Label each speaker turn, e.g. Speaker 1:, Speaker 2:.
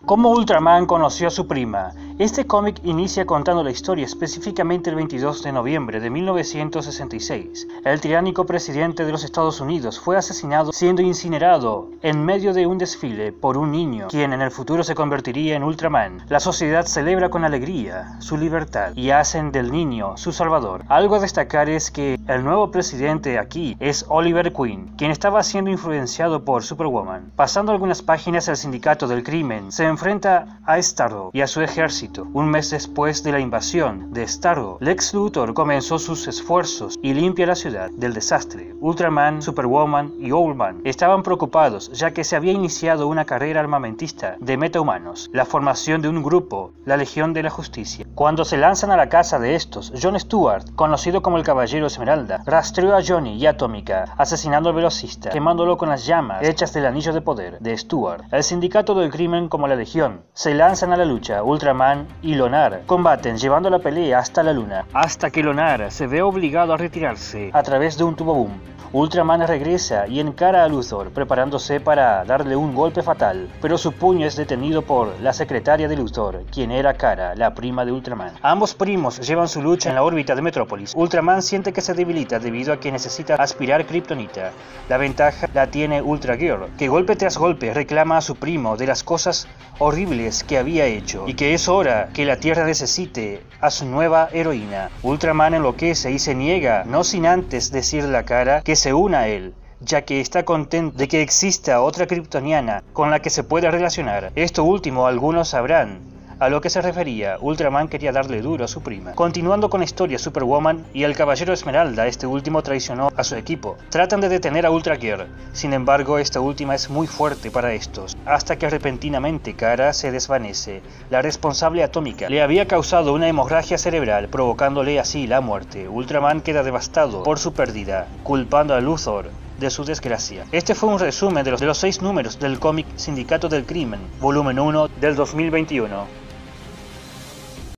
Speaker 1: ¿Cómo Ultraman conoció a su prima? Este cómic inicia contando la historia específicamente el 22 de noviembre de 1966. El tiránico presidente de los Estados Unidos fue asesinado siendo incinerado en medio de un desfile por un niño, quien en el futuro se convertiría en Ultraman. La sociedad celebra con alegría su libertad y hacen del niño su salvador. Algo a destacar es que el nuevo presidente aquí es Oliver Queen, quien estaba siendo influenciado por Superwoman. Pasando algunas páginas, el sindicato del crimen se enfrenta a Starro y a su ejército. Un mes después de la invasión de Starro, Lex Luthor comenzó sus esfuerzos y limpia la ciudad del desastre. Ultraman, Superwoman y Owlman estaban preocupados ya que se había iniciado una carrera armamentista de metahumanos, la formación de un grupo, la Legión de la Justicia. Cuando se lanzan a la casa de estos, John Stewart, conocido como el Caballero Esmeralda, rastreó a Johnny y Atómica, asesinando al velocista, quemándolo con las llamas hechas del anillo de poder de Stewart. El sindicato del crimen como la Legión se lanzan a la lucha. Ultraman y Lonar combaten llevando la pelea hasta la luna, hasta que Lonar se ve obligado a retirarse a través de un tubo boom. Ultraman regresa y encara a Luthor, preparándose para darle un golpe fatal, pero su puño es detenido por la secretaria de Luthor, quien era Kara, la prima de Ultraman. Ambos primos llevan su lucha en la órbita de Metrópolis. Ultraman siente que se debilita debido a que necesita aspirar kriptonita. La ventaja la tiene Ultra Girl, que golpe tras golpe reclama a su primo de las cosas horribles que había hecho, y que es hora que la Tierra necesite a su nueva heroína. Ultraman enloquece y se niega, no sin antes decirle a Kara que se una a él, ya que está contento de que exista otra kryptoniana con la que se pueda relacionar. Esto último algunos sabrán a lo que se refería. Ultraman quería darle duro a su prima. Continuando con la historia, Superwoman y el Caballero Esmeralda, este último traicionó a su equipo. Tratan de detener a Ultra Girl, sin embargo esta última es muy fuerte para estos, hasta que repentinamente Kara se desvanece. La responsable Atómica le había causado una hemorragia cerebral, provocándole así la muerte. Ultraman queda devastado por su pérdida, culpando a Luthor de su desgracia. Este fue un resumen de los 6 números del cómic Sindicato del Crimen, volumen 1 del 2021.